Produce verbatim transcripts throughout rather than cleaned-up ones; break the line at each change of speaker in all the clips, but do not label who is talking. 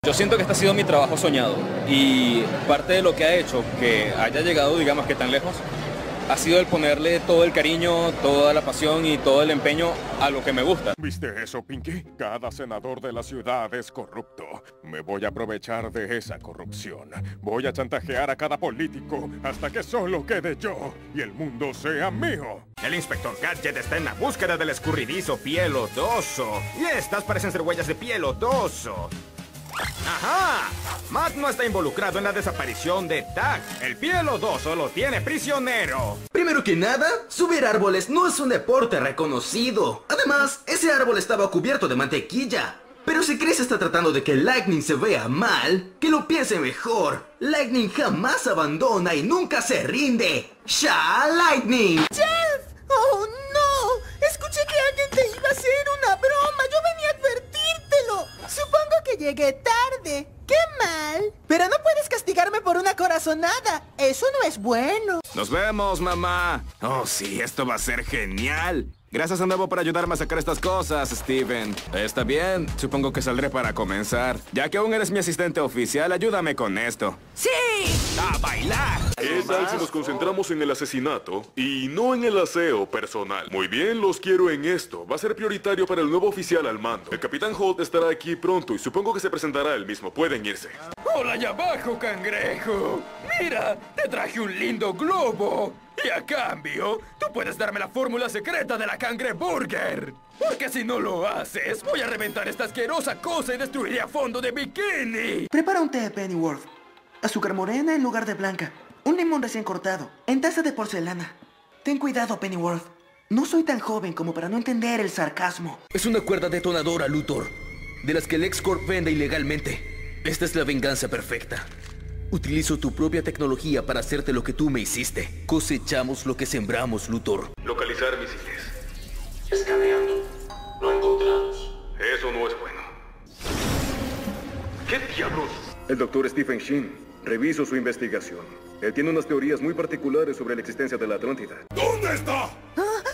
Yo siento que este ha sido mi trabajo soñado y parte de lo que ha hecho que haya llegado, digamos que tan lejos, ha sido el ponerle todo el cariño, toda la pasión y todo el empeño a lo que me gusta.
¿Viste eso, Pinky? Cada senador de la ciudad es corrupto. Me voy a aprovechar de esa corrupción. Voy a chantajear a cada político hasta que solo quede yo y el mundo sea mío.
El inspector Gadget está en la búsqueda del escurridizo piel odoso. Y estas parecen ser huellas de piel odoso. ¡Ajá! Matt no está involucrado en la desaparición de Tack. El piel odoso lo tiene prisionero.
Primero que nada, subir árboles no es un deporte reconocido. Además, ese árbol estaba cubierto de mantequilla. Pero si Chris está tratando de que Lightning se vea mal, que lo piense mejor. Lightning jamás abandona y nunca se rinde. ¡Ya, Lightning!
¡Jeff! ¡Oh, no! Escuché que alguien te iba a hacer una broma. Yo venía a advertírtelo. Supongo que llegué tarde. ¡Qué mal! Pero no puedes castigarme por una corazonada. Eso no es bueno.
Nos vemos, mamá. Oh, sí, esto va a ser genial. Gracias a nuevo por ayudarme a sacar estas cosas, Steven. Está bien, supongo que saldré para comenzar. Ya que aún eres mi asistente oficial, ayúdame con esto.
¡Sí!
¡A bailar!
¿Qué tal si nos concentramos en el asesinato y no en el aseo personal? Muy bien, los quiero en esto. Va a ser prioritario para el nuevo oficial al mando. El Capitán Holt estará aquí pronto y supongo que se presentará él mismo. Pueden irse.
¡Hola allá abajo, cangrejo! Mira, te traje un lindo globo. Y a cambio, tú puedes darme la fórmula secreta de la cangreburger. Porque si no lo haces, voy a reventar esta asquerosa cosa y destruiré a fondo de bikini.
Prepara un té, Pennyworth. Azúcar morena en lugar de blanca. Un limón recién cortado, en taza de porcelana. Ten cuidado, Pennyworth. No soy tan joven como para no entender el sarcasmo.
Es una cuerda detonadora, Luthor, de las que el X-Corp vende ilegalmente. Esta es la venganza perfecta. Utilizo tu propia tecnología para hacerte lo que tú me hiciste. Cosechamos lo que sembramos, Luthor.
Localizar misiles.
Escaneando. No encontrados.
Eso no es bueno. ¿Qué diablos? El doctor Stephen Shin. Reviso su investigación. Él tiene unas teorías muy particulares sobre la existencia de la Atlántida. ¿Dónde está?
¿Ah?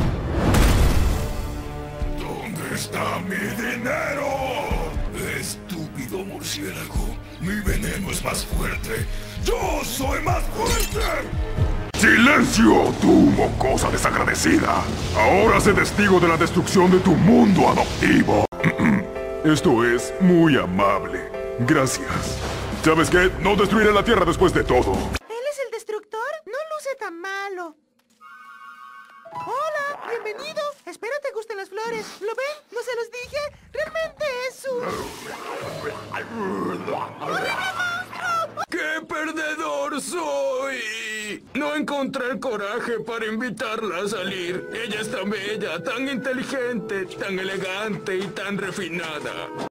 ¿Dónde está mi dinero? Estúpido murciélago. Mi veneno es más fuerte. ¡Yo soy más fuerte! ¡Silencio, tú mocosa desagradecida! Ahora sé testigo de la destrucción de tu mundo adoptivo. Esto es muy amable. Gracias. ¿Sabes qué? No destruiré la Tierra después de todo.
¿Él es el destructor? No luce tan malo. Hola, bienvenido. Espero te gusten las flores. ¿Lo ven? ¿No se los dije? Realmente es un...
¡Qué perdedor soy! No encontré el coraje para invitarla a salir. Ella es tan bella, tan inteligente, tan elegante y tan refinada.